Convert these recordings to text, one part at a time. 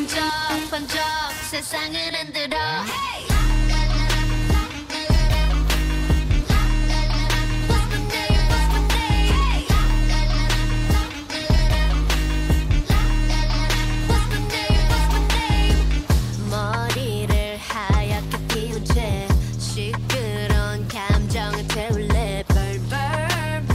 번쩍 세상을 흔들어 hey! 머리를 하얗게 피운 채 시끄러운 감정을 태울래 벌벌벌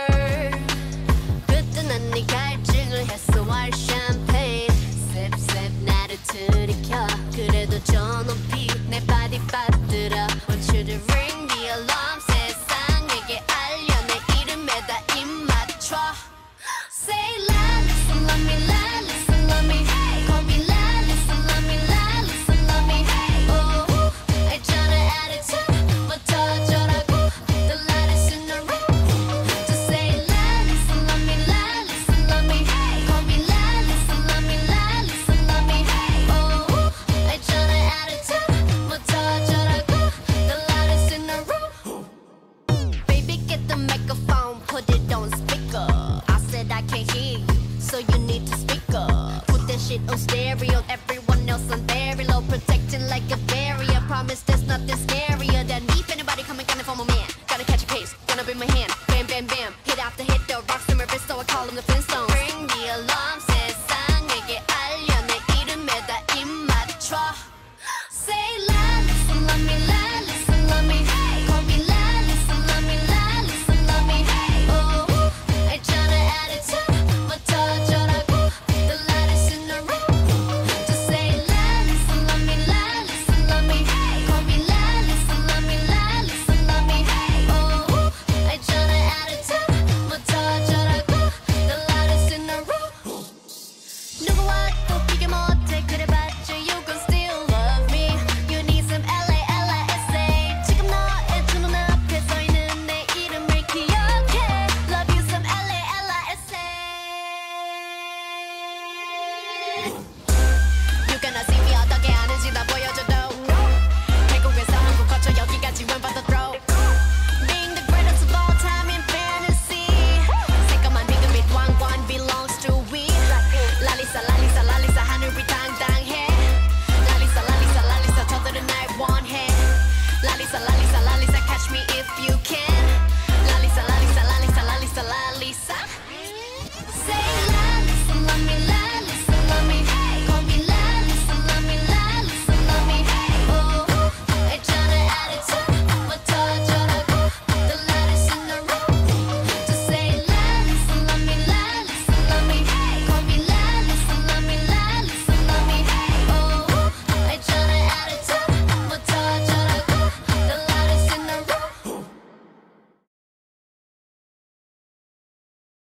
그때는 네 갈증을 해소할 샴페인 셉셉 나를 들이켜 그래도 저 높이 내 바디 빠뜨려 Want you to ring the alarm 세상에게 알려 내 이름에다 입 맞춰 Say Lalisa love me Lalisa love me hey call me Lalisa love me Lalisa love me hey oh 있잖아 attitude부터 어쩌라고 The latest in the room Just say Lalisa love me Lalisa love me hey call me Lalisa love me Lalisa love me hey oh 있잖아 attitude부터 어쩌라고 The latest in the room Baby get the microphone put it on speaker I said I can't hear you so you need to speak up put that shit on stereo everyone else on very low protecting like a barrier promise there's nothing scarier than me if anybody coming gunning for my man gotta catch a case gonna be my hand bam bam bam hit after hit the rocks in my wrist so I call him the Flintstone